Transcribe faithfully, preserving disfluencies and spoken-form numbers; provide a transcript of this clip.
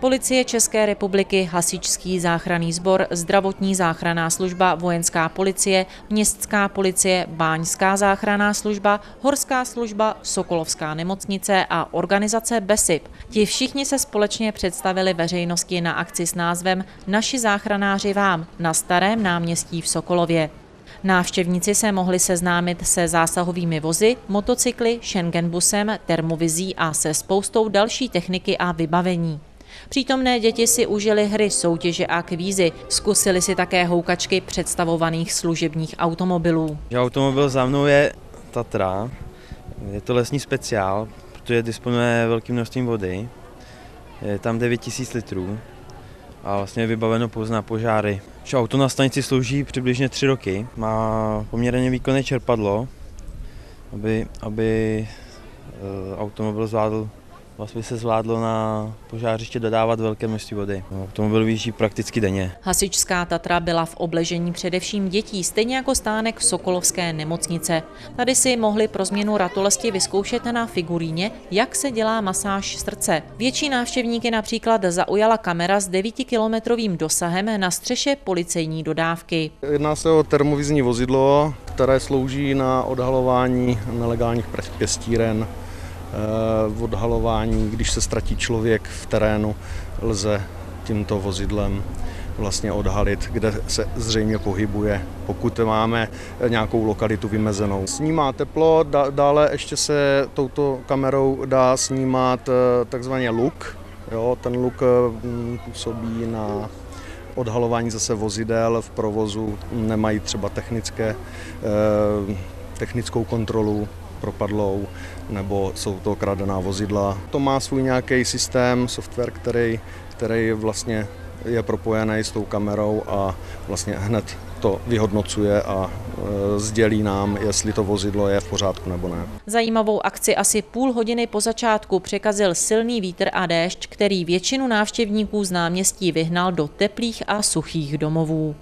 Policie České republiky, Hasičský záchranný sbor, Zdravotní záchranná služba, Vojenská policie, Městská policie, Báňská záchranná služba, Horská služba, Sokolovská nemocnice a organizace BESIP. Ti všichni se společně představili veřejnosti na akci s názvem Naši záchranáři vám na Starém náměstí v Sokolově. Návštěvníci se mohli seznámit se zásahovými vozy, motocykly, Schengenbusem, termovizí a se spoustou další techniky a vybavení. Přítomné děti si užili hry, soutěže a kvízy, zkusili si také houkačky představovaných služebních automobilů. Automobil za mnou je Tatra, je to lesní speciál, protože disponuje velkým množstvím vody, je tam devět tisíc litrů a vlastně je vybaveno pouze na požáry. Auto na stanici slouží přibližně tři roky, má poměrně výkonné čerpadlo, aby, aby automobil zvládl, vlastně se zvládlo na požářiště dodávat velké množství vody. Automobil vyjíždí prakticky denně. Hasičská Tatra byla v obležení především dětí, stejně jako stánek Sokolovské nemocnice. Tady si mohli pro změnu ratolesti vyzkoušet na figuríně, jak se dělá masáž srdce. Větší návštěvníky například zaujala kamera s devítikilometrovým dosahem na střeše policejní dodávky. Jedná se o termovizní vozidlo, které slouží na odhalování nelegálních pěstíren. V odhalování, když se ztratí člověk v terénu, lze tímto vozidlem vlastně odhalit, kde se zřejmě pohybuje, pokud máme nějakou lokalitu vymezenou. Snímá teplo, dále ještě se touto kamerou dá snímat takzvaný luk. Jo, ten luk působí na odhalování zase vozidel v provozu, nemají třeba technické, technickou kontrolu propadlou, nebo jsou to kradená vozidla. To má svůj nějaký systém, software, který, který vlastně je propojený s tou kamerou a vlastně hned to vyhodnocuje a e, sdělí nám, jestli to vozidlo je v pořádku nebo ne. Zajímavou akci asi půl hodiny po začátku překazil silný vítr a déšť, který většinu návštěvníků z náměstí vyhnal do teplých a suchých domovů.